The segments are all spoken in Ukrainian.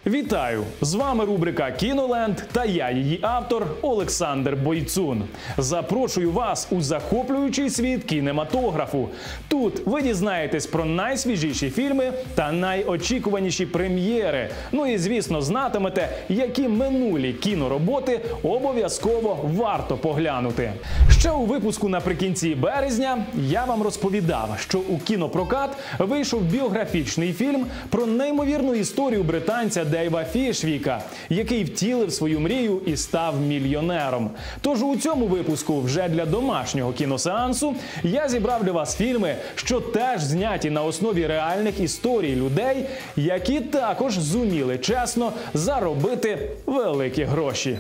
Вітаю! З вами рубрика «Кіноленд» та я, її автор Олександр Бойцун. Запрошую вас у захоплюючий світ кінематографу. Тут ви дізнаєтесь про найсвіжіші фільми та найочікуваніші прем'єри. Ну і, звісно, знатимете, які минулі кінороботи обов'язково варто поглянути. Ще у випуску наприкінці березня я вам розповідав, що у кінопрокат вийшов біографічний фільм про неймовірну історію британця Дейва Фішвіка, який втілив свою мрію і став мільйонером. Тож у цьому випуску вже для домашнього кіносеансу я зібрав для вас фільми, що теж зняті на основі реальних історій людей, які також зуміли чесно заробити великі гроші.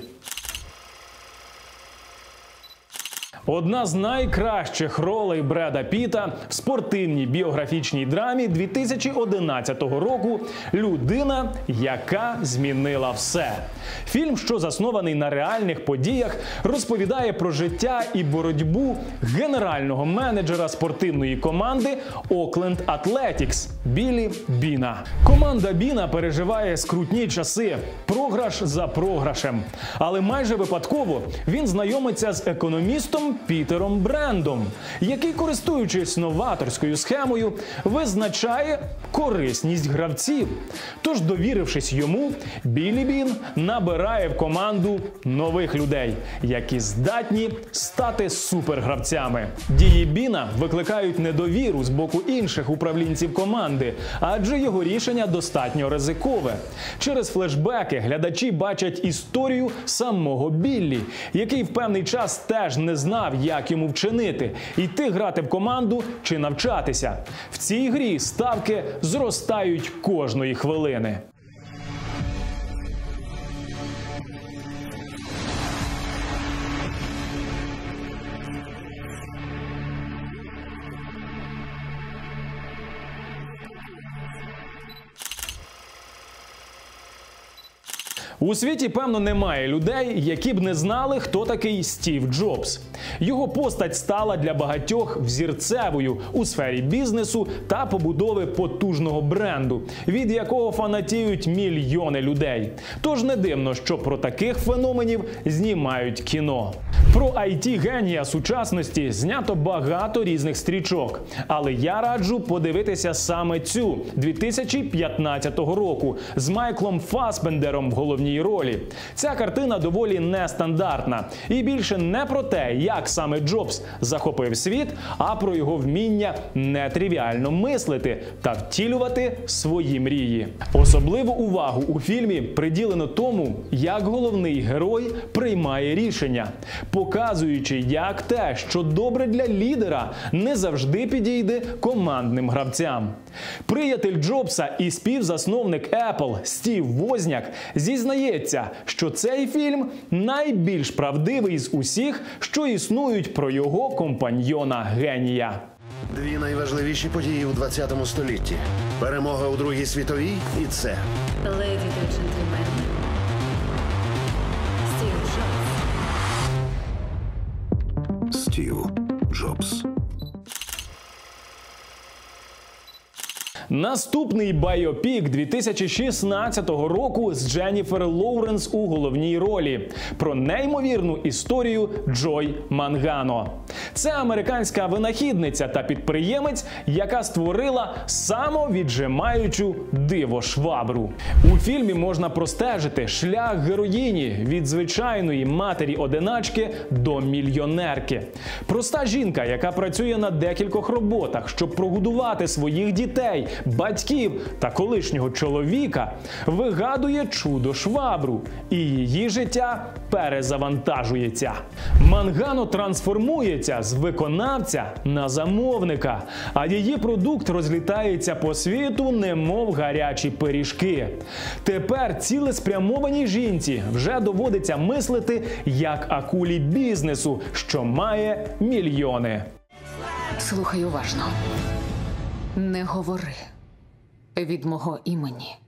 Одна з найкращих ролей Бреда Піта в спортивній біографічній драмі 2011 року «Людина, яка змінила все». Фільм, що заснований на реальних подіях, розповідає про життя і боротьбу генерального менеджера спортивної команди «Окленд Атлетікс» Біллі Біна. Команда Біна переживає скрутні часи, програш за програшем. Але майже випадково він знайомиться з економістом Пітером Брендом, який, користуючись новаторською схемою, визначає корисність гравців. Тож, довірившись йому, Біллі Бін набирає в команду нових людей, які здатні стати супергравцями. Дії Біна викликають недовіру з боку інших управлінців команди, адже його рішення достатньо ризикове. Через флешбеки глядачі бачать історію самого Біллі, який в певний час теж не знав, як йому вчинити – йти грати в команду чи навчатися. В цій грі ставки зростають кожної хвилини. У світі, певно, немає людей, які б не знали, хто такий Стів Джобс. Його постать стала для багатьох взірцевою у сфері бізнесу та побудови потужного бренду, від якого фанатіють мільйони людей. Тож не дивно, що про таких феноменів знімають кіно. Про IT-генія сучасності знято багато різних стрічок. Але я раджу подивитися саме цю, 2015 року, з Майклом Фассбендером в головній ролі. Ця картина доволі нестандартна. І більше не про те, як саме Джобс захопив світ, а про його вміння нетривіально мислити та втілювати свої мрії. Особливу увагу у фільмі приділено тому, як головний герой приймає рішення, показуючи, як те, що добре для лідера, не завжди підійде командним гравцям. Приятель Джобса і співзасновник Apple Стів Возняк зізнається, що цей фільм найбільш правдивий з усіх, що існують про його компаньйона-генія. Дві найважливіші події у 20 столітті. Перемога у Другій світовій і це. Леді та джентльмени. Стів Джобс. Наступний байопік 2016 року з Дженніфер Лоуренс у головній ролі про неймовірну історію Джой Мангано. Це американська винахідниця та підприємець, яка створила самовіджимаючу диво-швабру. У фільмі можна простежити шлях героїні від звичайної матері-одиначки до мільйонерки. Проста жінка, яка працює на декількох роботах, щоб прогодувати своїх дітей, батьків та колишнього чоловіка, вигадує чудо-швабру, і її життя перезавантажується. Мангано трансформується з виконавця на замовника, а її продукт розлітається по світу, немов гарячі пиріжки. Тепер цілеспрямованій жінці вже доводиться мислити як акулі бізнесу, що має мільйони. Слухай уважно. Не говори від мого імені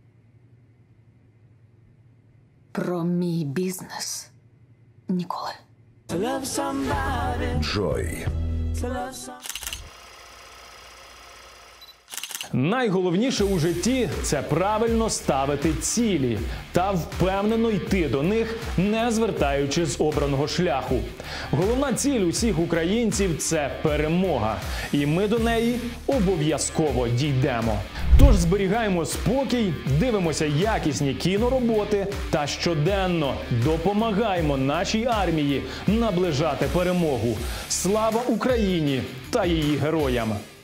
про мій бізнес ніколи. Джой. Найголовніше у житті – це правильно ставити цілі та впевнено йти до них, не звертаючи з обраного шляху. Головна ціль усіх українців – це перемога. І ми до неї обов'язково дійдемо. Тож зберігаємо спокій, дивимося якісні кінороботи та щоденно допомагаємо нашій армії наближати перемогу. Слава Україні та її героям!